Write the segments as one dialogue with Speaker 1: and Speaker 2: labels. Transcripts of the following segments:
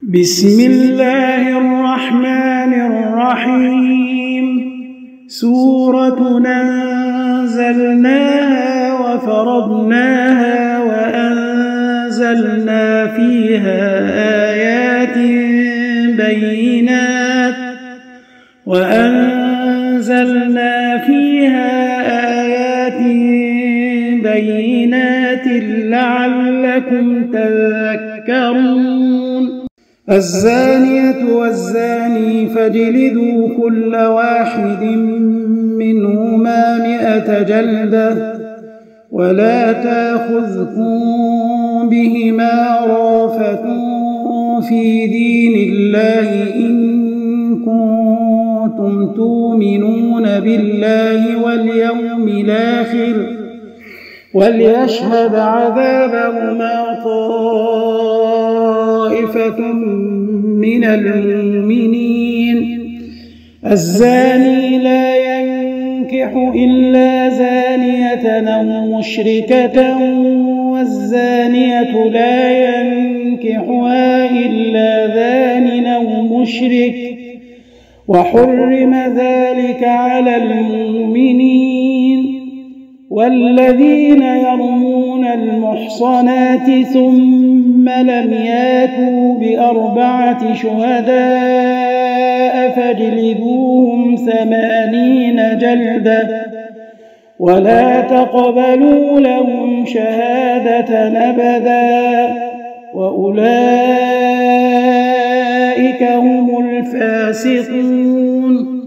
Speaker 1: بسم الله الرحمن الرحيم. سورة أنزلناها وفرضناها وأنزلنا فيها آيات بينات لعلكم تذكرون. الزانية والزاني فاجلدوا كل واحد منهما 100 جلدة ولا تأخذكم بهما رأفة في دين الله إن كنتم تؤمنون بالله واليوم الآخر وليشهد عذابهما طائفة من المؤمنين. الزاني لا ينكح إلا زانية أو مشركة والزانية لا ينكحها إلا زان أو مشرك وحرم ذلك على المؤمنين. والذين يرمون المحصنات ثم لم ياتوا ب4 شهداء فاجلدوهم 80 جلدة ولا تقبلوا لهم شهادة أبدا وأولئك هم الفاسقون.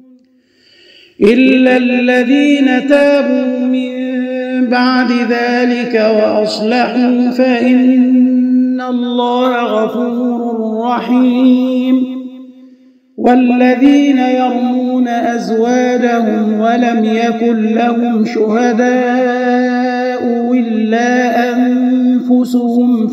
Speaker 1: إلا الذين تابوا من بعد ذلك وأصلحوا فإن الله غفور رحيم. والذين يرمون أزواجهم ولم يكن لهم شهداء إلا أنفسهم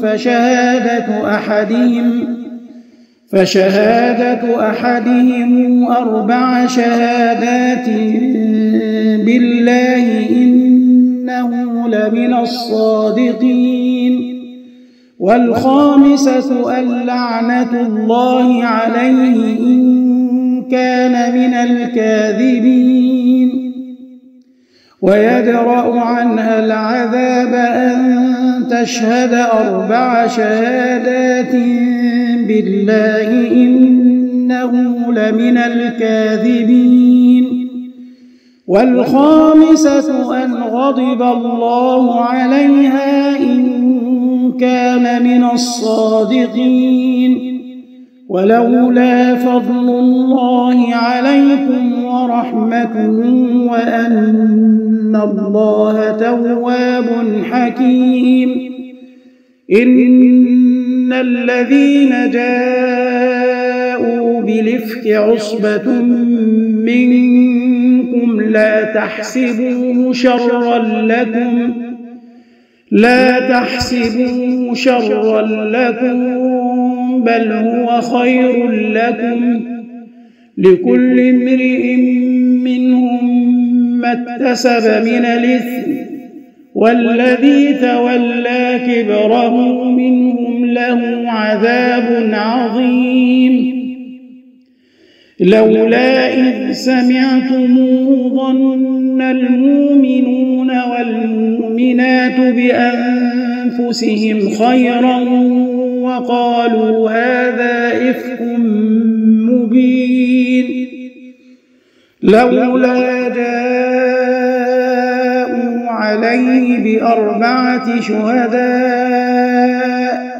Speaker 1: فشهادة أحدهم 4 شهادات بالله إنه لمن الصادقين. والخامسة اللعنة الله عليه إن كان من الكاذبين. ويدرأ عنها العذاب أن تشهد 4 شهادات بالله إنه لمن الكاذبين. والخامسة أن غضب الله عليها إن كان من الصادقين. ولولا فضل الله عليكم ورحمته وأن الله تواب حكيم. إن الذين جاءوا بالإفك عصبة منكم لا تحسبوه شرا لكم بل هو خير لكم. لكل امرئ منهم ما اكتسب من الإثم والذي تولى كبره منهم له عذاب عظيم. لولا إذ سمعتموه ظن المؤمنون والمؤمنات بأنفسهم خيرا وقالوا هذا إفك مبين. لولا جاءوا عليه ب4 شهداء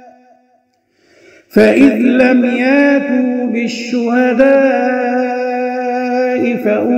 Speaker 1: فإذ لم ياتوا بالشهداء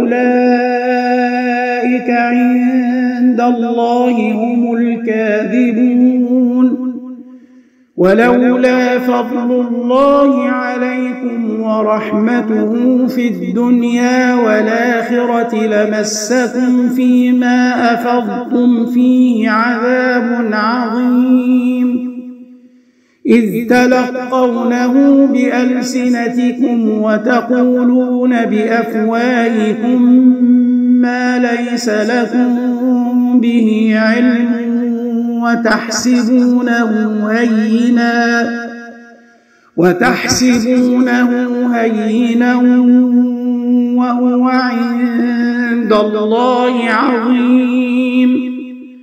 Speaker 1: فأولئك عند الله هم الكاذبون. ولولا فضل الله عليكم ورحمته في الدنيا والآخرة لمسكم فيما أفضتم فيه عذاب عظيم. إذ تلقونه بألسنتكم وتقولون بأفواهكم ما ليس لكم به علم وتحسبونه هينا وتحسبونه هينا وهو عند الله عظيم.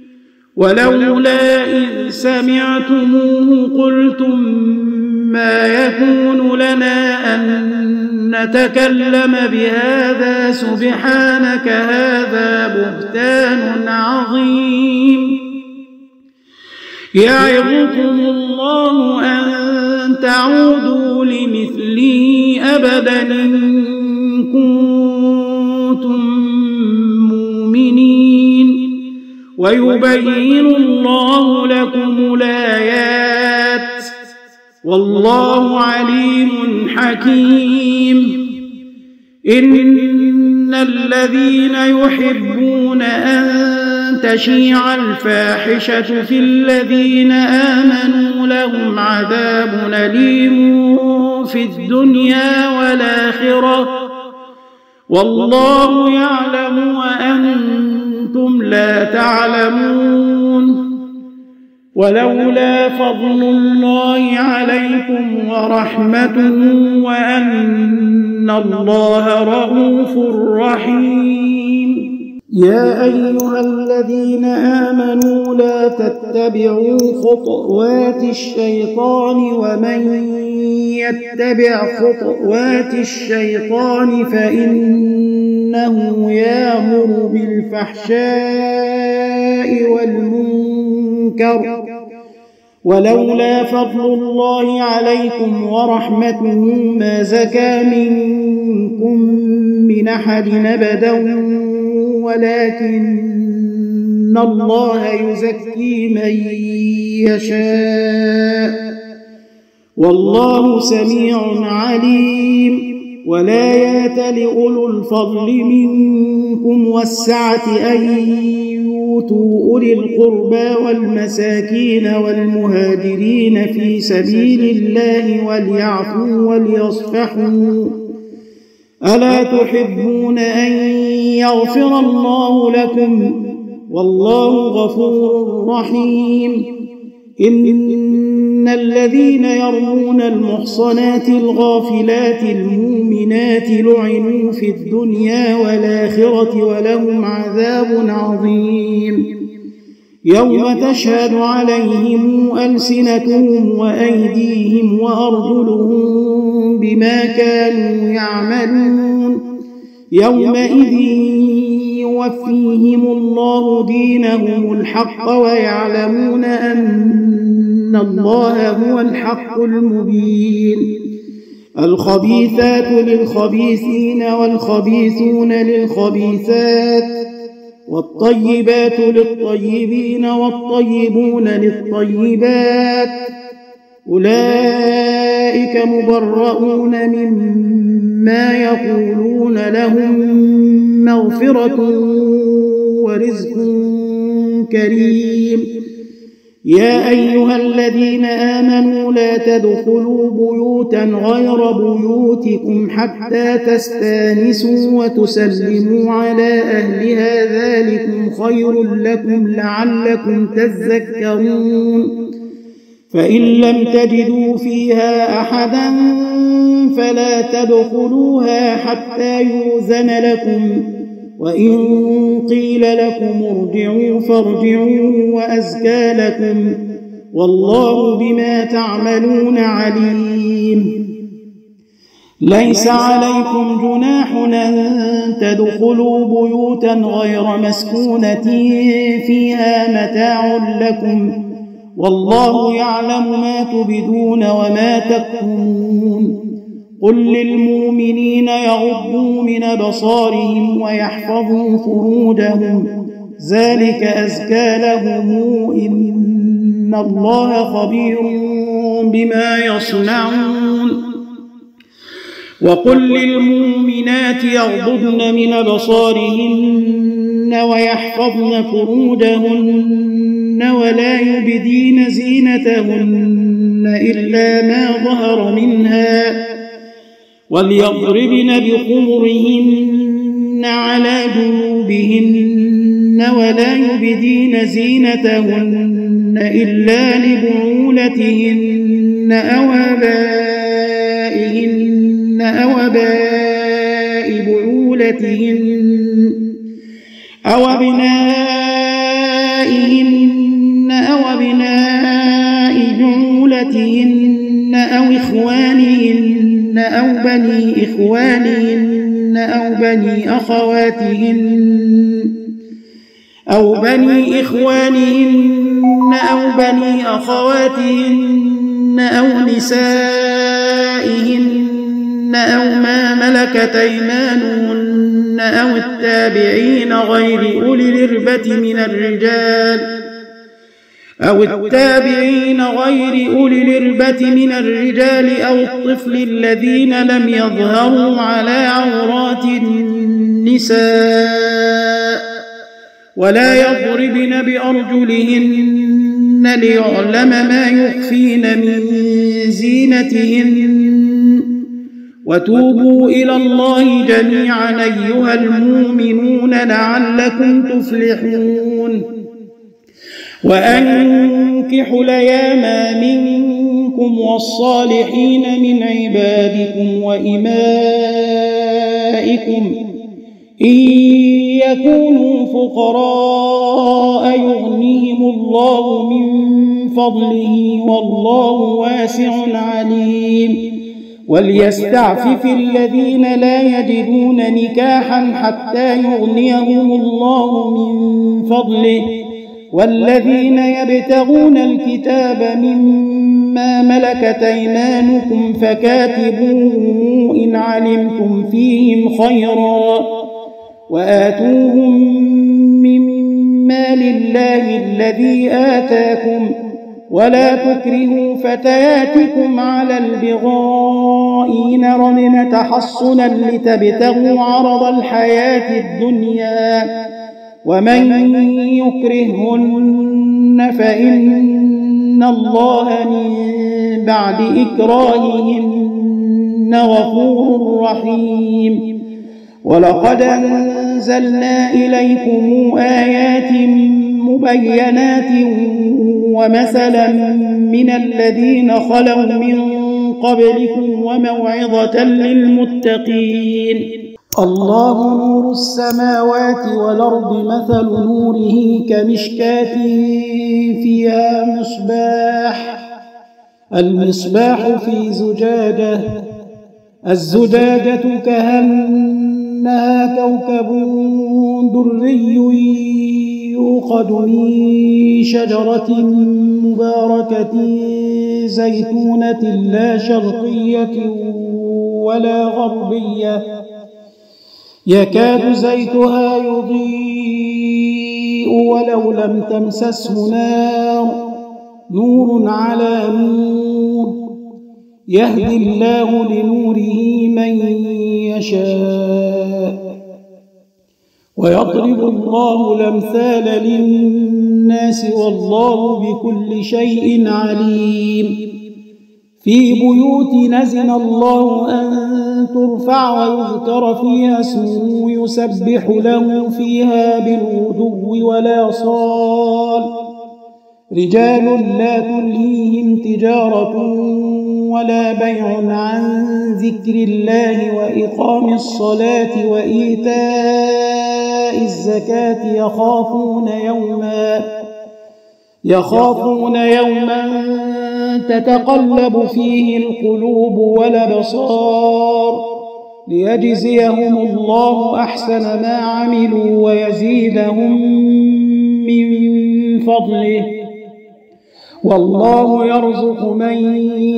Speaker 1: ولولا إذ سمعتموه قلتم ما يكون لنا أن نتكلم بهذا سبحانك هذا بهتان عظيم. يعظكم الله أن تعودوا لمثله أبدا إن كنتم مؤمنين. ويبين الله لكم الآيات والله عليم حكيم. إن الذين يحبون أن تشيع الفاحشة في الذين آمنوا لهم عذاب أليم في الدنيا والآخرة والله يعلم وأنتم لا تعلمون. ولولا فضل الله عليكم ورحمته وأن الله رؤوف رحيم. يا أيها الذين آمنوا لا تتبعوا خطوات الشيطان ومن يتبع خطوات الشيطان فإنه يأمر بالفحشاء والمنكر. ولولا فضل الله عليكم ورحمته ما زكى منكم من أحد أبدا ولكن الله يزكي من يشاء والله سميع عليم. ولا يأت لأولو الفضل منكم والسعة أن يؤتوا أولي القربى والمساكين والمهاجرين في سبيل الله وليعفوا وليصفحوا ألا تحبون أن يغفر الله لكم والله غفور رحيم. إن الذين يرمون المحصنات الغافلات المؤمنات لعنوا في الدنيا والآخرة ولهم عذاب عظيم. يوم تشهد عليهم ألسنتهم وأيديهم وأرجلهم بما كانوا يعملون. يومئذ يوفيهم الله دينهم الحق ويعلمون أن الله هو الحق المبين. الخبيثات للخبيثين والخبيثون للخبيثات والطيبات للطيبين والطيبون للطيبات أولئك مبرؤون مما يقولون لهم مغفرة ورزق كريم. يا أيها الذين آمنوا لا تدخلوا بيوتا غير بيوتكم حتى تستانسوا وتسلموا على أهلها ذلكم خير لكم لعلكم تذكرون. فإن لم تجدوا فيها أحدا فلا تدخلوها حتى يؤذن لكم وإن قيل لكم ارجعوا فارجعوا وأزكى لكم والله بما تعملون عليم. ليس عليكم جناح أن تدخلوا بيوتا غير مسكونة فيها متاع لكم والله يعلم ما تبدون وما تكتمون. قل للمؤمنين يغضوا من أبصارهم ويحفظوا فروجهم ذلك أزكى لهم إن الله خبير بما يصنعون. وقل للمؤمنات يغضضن من أبصارهن ويحفظن فروجهن ولا يبدين زينتهن إلا ما ظهر منها وليضربن بخمرهن على جنوبهن ولا يبدين زينتهن إلا لبعولتهن أو آبائهن أو آباء بعولتهن أو إخوانهن أو بني إخوانهن أو بني أخواتهن أو نسائهن أو ما ملكت أيمانهن أو التابعين غير أولي الإربة من الرجال أو الطفل الذين لم يظهروا على عورات النساء ولا يضربن بأرجلهن ليعلم ما يخفين من زينتهن وتوبوا إلى الله جميعا أيها المؤمنون لعلكم تفلحون وأنكحوا الأيام منكم والصالحين من عبادكم وإمائكم إن يكونوا فقراء يغنيهم الله من فضله والله واسع عليم وليستعفف الذين لا يجدون نكاحا حتى يغنيهم الله من فضله والذين يبتغون الكتاب مما ملكت أيمانكم فكاتبوه إن علمتم فيهم خيرا وآتوهم مما لله الذي آتاكم ولا تكرهوا فتياتكم على البغاء إن ردن تحصنا لتبتغوا عرض الحياة الدنيا ومن يكرهن فإن الله من بعد إكراههن غفور رحيم ولقد أنزلنا إليكم آيات مبينات ومثلا من الذين خلوا من قبلكم وموعظة للمتقين الله نور السماوات والأرض مثل نوره كمشكاة فيها المصباح في زجاجة الزجاجة كأنها كوكب دري يوقد من شجرة مباركة زيتونة لا شرقية ولا غربية يكاد زيتها يضيء ولو لم تمسسه نور على نور يهدي الله لنوره من يشاء ويضرب الله الأمثال للناس والله بكل شيء عليم في بيوت نزل الله أن ترفع ويذكر فيها اسمه يسبح له فيها بالغدو والآصال رجال لا تلهيهم تجارة ولا بيع عن ذكر الله وإقام الصلاة وإيتاء الزكاة يخافون يوما تتقلب فيه القلوب والأبصار ليجزيهم الله أحسن ما عملوا ويزيدهم من فضله والله يرزق من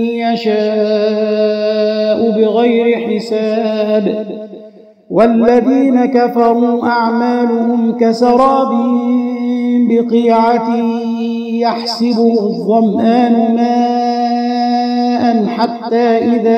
Speaker 1: يشاء بغير حساب والذين كفروا أعمالهم كسراب بقيعة يحسبه الظمآن ماء حتى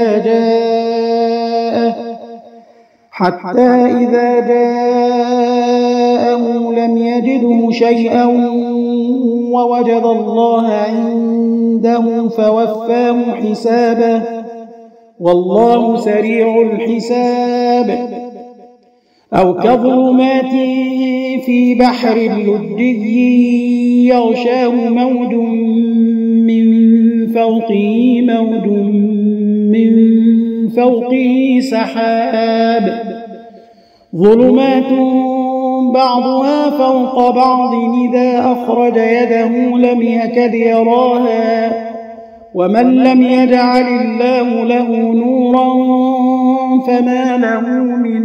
Speaker 1: إذا جاءه لم يجده شيئا ووجد الله عنده فوفاه حسابه والله سريع الحساب أو كظلمات في بحر لجي يغشاه موج من فوقه سحاب ظلمات بعضها فوق بعض إذا أخرج يده لم يكد يراها ومن لم يجعل الله له نورا فما له من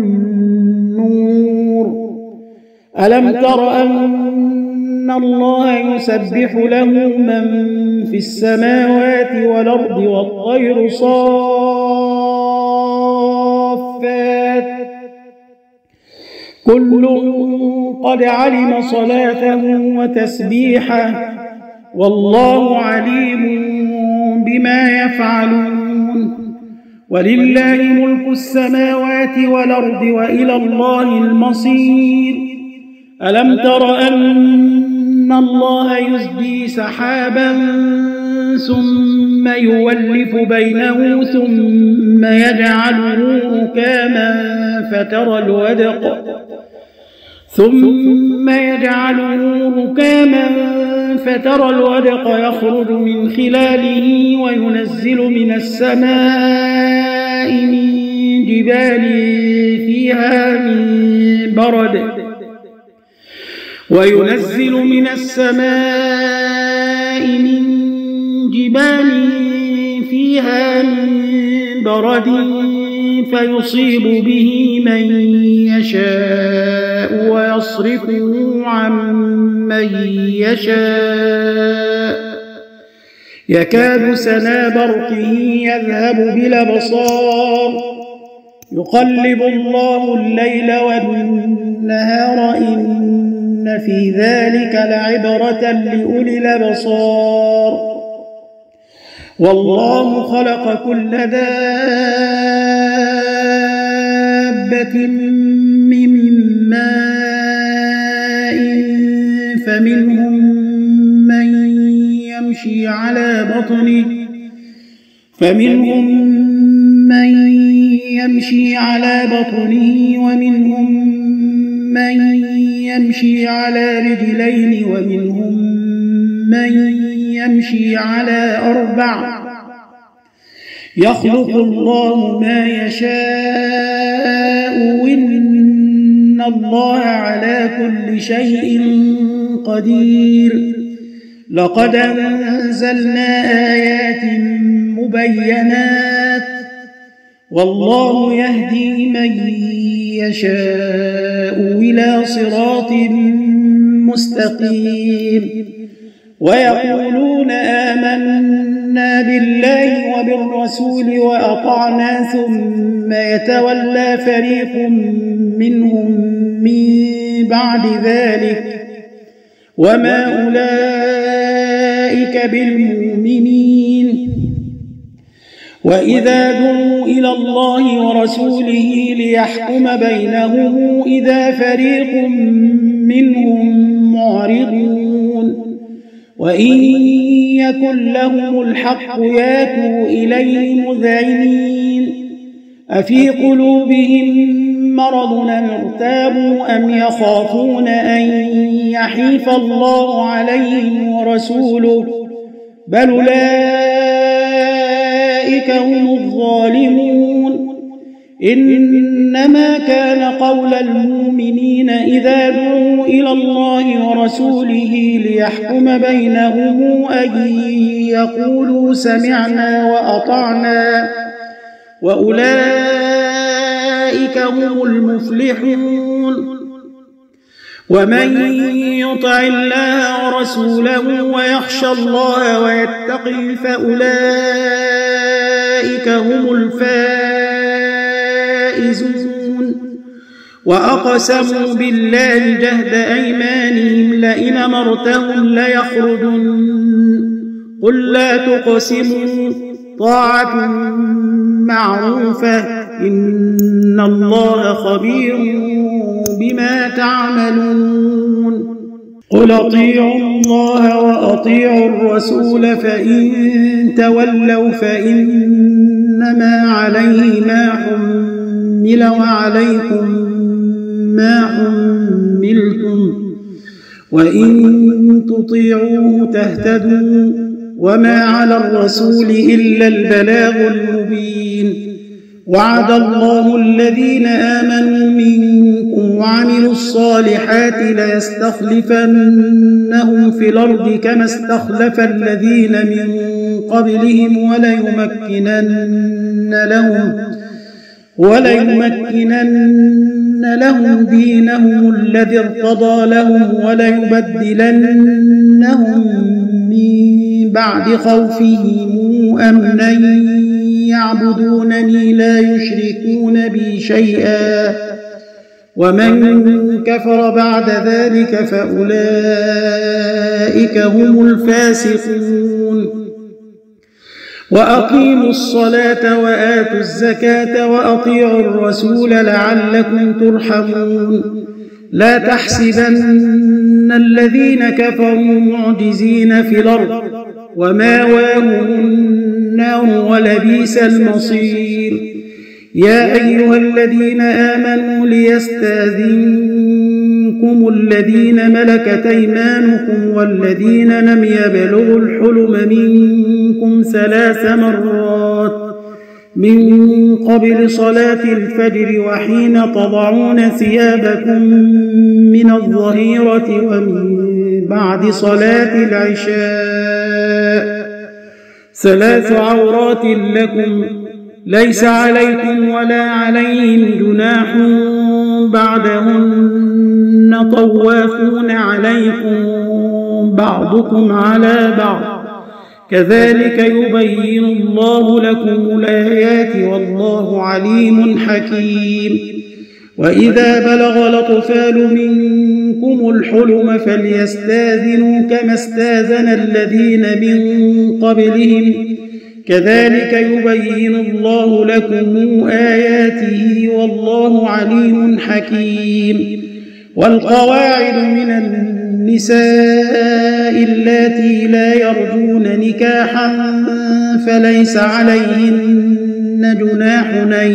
Speaker 1: نور ألم تر أن الله يسبح له من في السماوات والأرض والطير صافات كل قد علم صلاته وتسبيحه والله عليم بما يفعلون ولله ملك السماوات والأرض وإلى الله المصير ألم تر أن الله يزجي سحابا ثم يولف بينه ثم يجعله ركاما فترى الودق يخرج من خلاله وينزل من السماء من جبال فيها من برد فيصيب به من يشاء ويصرفه عن من يشاء يكاد سنا برقه يذهب بالأبصار يقلب الله الليل والنهار إن في ذلك لعبرة لأولي الأبصار والله خلق كل دابة من ماء فمنهم من يمشي على بطنه ومنهم من يمشي على رجلين ومنهم من يمشي على 4 يخلق الله ما يشاء إن الله على كل شيء قدير لقد أنزلنا آيات مبينات والله يهدي من يشاء إلى صراط مستقيم ويقولون آمنا بالله وبالرسول وأطعنا ثم يتولى فريق منهم من بعد ذلك وما أولئك بالمؤمنين وإذا دعوا إلى الله ورسوله ليحكم بينهم إذا فريق منهم معرضون وإن يكن لهم الحق ياتوا إليه مذعنين أفي قلوبهم مرض ارتابوا أم يخافون أن يحيف الله عليهم ورسوله بل أولئك هم الظالمون إنما كان قول المؤمنين إذا دعوا إلى الله ورسوله ليحكم بينهم أن يقولوا سمعنا وأطعنا وأولئك هم المفلحون ومن يطع الله ورسوله ويخشى الله ويتقي فأولئك هم الفائزون وأقسموا بالله جهد أيمانهم لئن أمرتهم ليخرجن قل لا تقسموا طاعة معروفة إن الله خبير بما تعملون قل أطيعوا الله وأطيعوا الرسول فإن تولوا فإنما عليه ما حمل وعليكم ما حملتم وإن تطيعوه تهتدوا وما على الرسول إلا البلاغ المبين وعد الله الذين آمنوا منكم وعملوا الصالحات ليستخلفنهم في الأرض كما استخلف الذين من قبلهم وليمكنن لهم دينهم الذي ارتضى لهم وليبدلنهم من بعد خوفهم أمنا يعبدونني لا يشركون بي شيئا ومن كفر بعد ذلك فأولئك هم الفاسقون وأقيموا الصلاة وآتوا الزكاة وأطيعوا الرسول لعلكم ترحمون لا تحسبن الذين كفروا معجزين في الأرض وماواهم النار ولبئس المصير يا أيها الذين آمنوا ليستأذنكم الذين ملكت أيمانكم والذين لم يبلغوا الحلم منكم 3 مرات من قبل صلاة الفجر وحين تضعون ثيابكم من الظهيرة ومن بعد صلاة العشاء 3 عورات لكم ليس عليكم ولا عليهم جناح بعدهن طوافون عليكم بعضكم على بعض كذلك يبين الله لكم الآيات والله عليم حكيم وإذا بلغ الأطفال منكم الحلم فليستاذنوا كما استاذن الذين من قبلهم كذلك يبين الله لكم آياته والله عليم حكيم والقواعد من النساء اللاتي لا يرجون نكاحا فليس عليهن جناح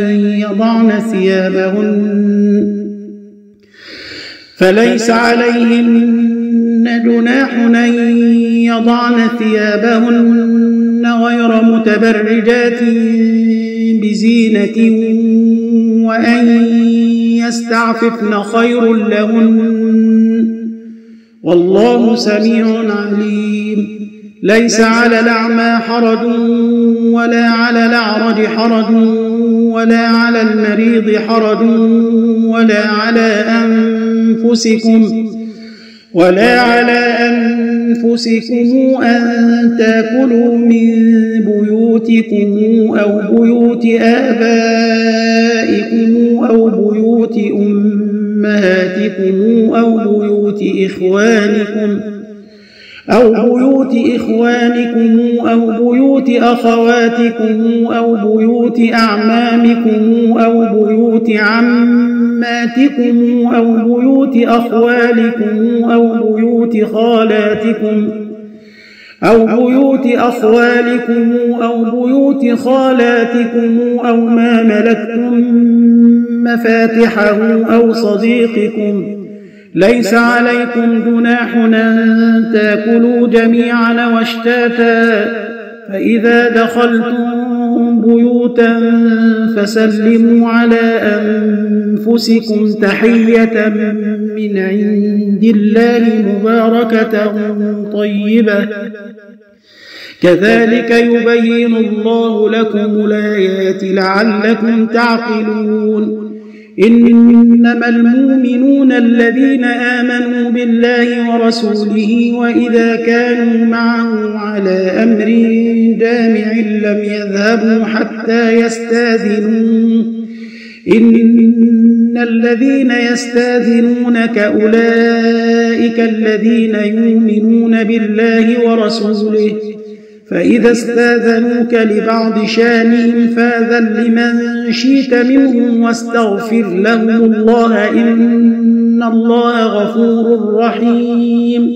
Speaker 1: أن يضعن ثيابهن غير متبرجات بزينة وأن يستعففن خير لهن والله سميع عليم ليس على الأعمى حرج ولا على الأعرج حرج ولا على المريض حرج ولا على أنفسكم أن تأكلوا من بيوتكم أو بيوت آبائكم أو بيوت أمهاتكم أو بيوت إخوانكم أو بيوت أخواتكم أو بيوت أعمامكم أو بيوت عماتكم أو بيوت أخوالكم أو بيوت خالاتكم أو ما ملكتم مفاتحه أو صديقكم ليس عليكم جناح أن تأكلوا جميعا واشتاتا فإذا دخلتم بيوتا فسلموا على أنفسكم تحية من عند الله مباركة طيبة كذلك يبين الله لكم الآيات لعلكم تعقلون إنما المؤمنون الذين آمنوا بالله ورسوله وإذا كانوا معه على أمر جامع لم يذهبوا حتى يستاذنوه إن الذين يستاذنونك أولئك الذين يؤمنون بالله ورسوله فإذا استاذنوك لبعض شانهم فاذن لمن شئت منهم واستغفر لهم الله إن الله غفور رحيم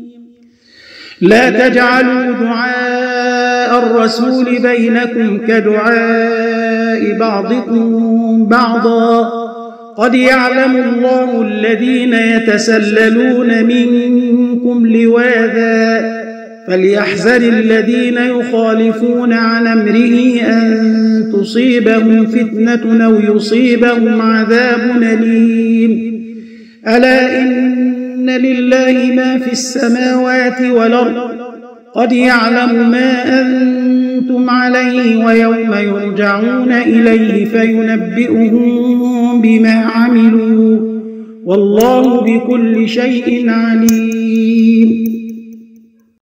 Speaker 1: لا تجعلوا دعاء الرسول بينكم كدعاء بعضكم بعضا قد يعلم الله الذين يتسللون منكم لواذا فليحذر الذين يخالفون عن أمره أن تصيبهم فتنة أو يصيبهم عذاب أليم. ألا إن لله ما في السماوات والأرض قد يعلم ما أنتم عليه ويوم يرجعون إليه فينبئهم بما عملوا والله بكل شيء عليم.